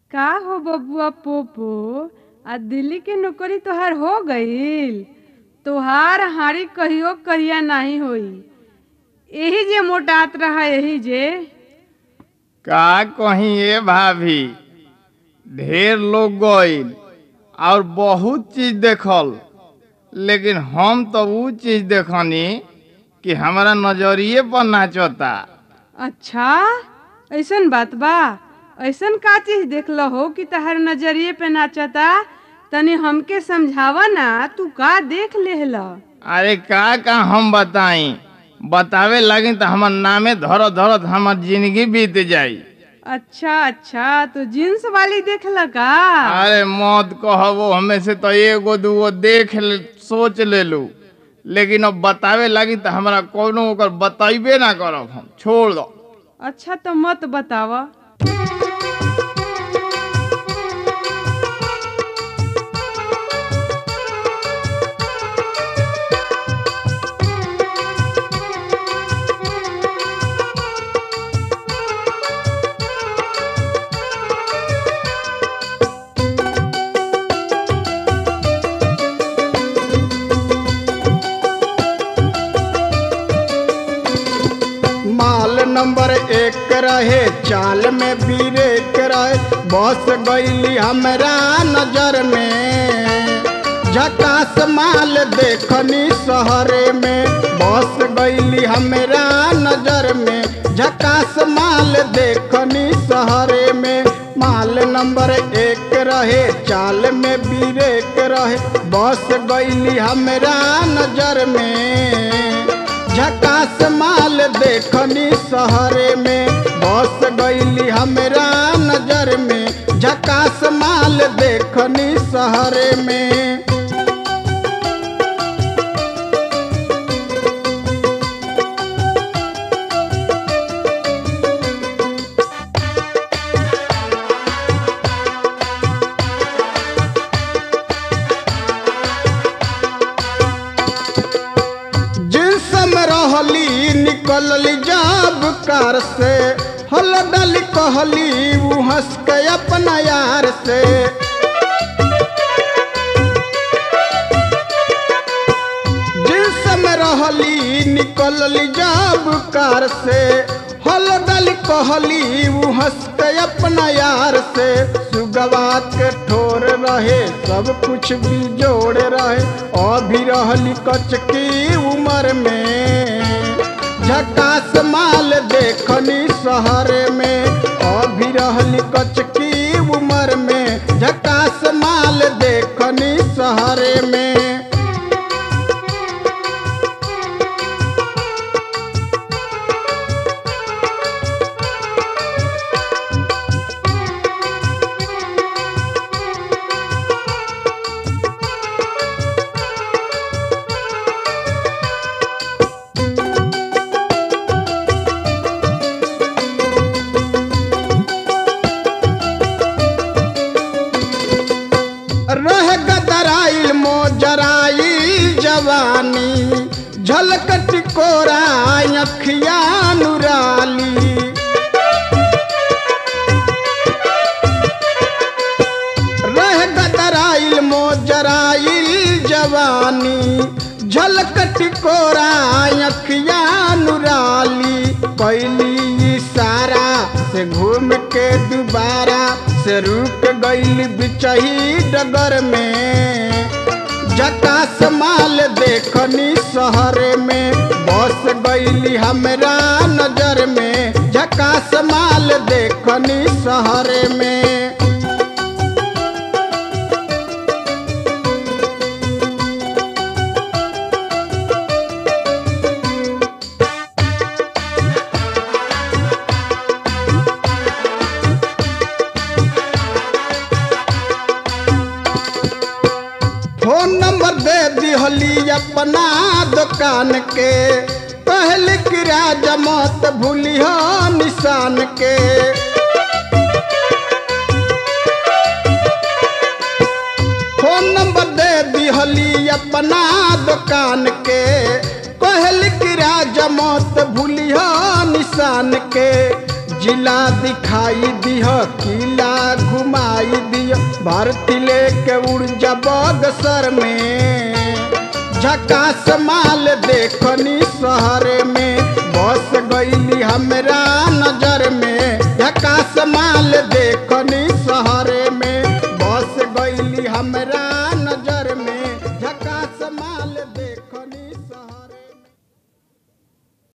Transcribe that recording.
का हो बबुआ पोपो। आ दिल्ली के नौकरी तोहार हो गईल। तोहार हारी कहियो करिया नहीं होई। यही जे मोटात रहा यही जे। का कहीं ए भाभी, ढेर लोग गईल और बहुत चीज देखल, लेकिन हम तो वो चीज देखनी कि हमारा नजरिए पर नाचता। अच्छा ऐसन बात बा। ऐसन का चीज देखल हो कि तहार नजरिए पे नाचता। तनी हमके समझावा ना, तू का देख लेहला। अरे का हम बताई, बतावे लगी तो हमार नामे धरत धरत हमार जिंदगी बीत जाई। अच्छा तो जींस वाली देखला का। अरे मौत कहबो, हमें से तो एगो दूगो सोच ले लू, लेकिन अब बतावे लगी तो हमारा कोनो ओकर बताइबे ना करब, हम छोड़ दो। अच्छा तो मत बतावा। माल नंबर 1 रहे, चाल में ब्रेक रहे, बस गईली हमरा नजर में। झकास माल देखनी शहरे में, बस गईली हमरा नजर में। झकास माल देखनी शहरे में। माल नंबर 1 रहे, चाल में ब्रेक रहे, बस गईली हमरा नजर में। झकास माल देखनी शहरे में, बस गईली हमरा नजर में। झकास माल देखनी शहरे में। निकलली जब कार से, हलडली कहली वो हंस के अपना यार से। जिस में रहली निकलली जब कार से, हलडली कहली वो हंस के अपना यार से। सुगवा के ठोर रहे, सब कुछ भी जोड़ रहे, अभी रहली कच की उम्र में। झकास माल देखनी शहर में, अभी रहली कच की उम्र में। झकास माल देखनी शहर में। झलक टिकोरा अखिया नुराली। रह गदराइल मोजराइल जवानी, झलक टिकोरा अखिया नुराली। कैली इशारा से घूम के दोबारा से रुक गईल बिचही डगर में। झकास माल देखनी शहर में, बस गईली हमरा नजर में। झकास माल देखनी शहर में। फोन नंबर दे दिहली अपना दुकान के, पहल की राजा मत भूली हो निशान के। फोन नंबर दे दिहली अपना दुकान के, पहल की राजा मत भूली हो निशान के। जिला दिखाई दिह किला घुमाई दिह भर्ती लेके उड़ जा बक्सर में झकास माल देखनी शहर में बस गईली हमरा नजर में झकास माल देखनी शहर में बस गईली हमरा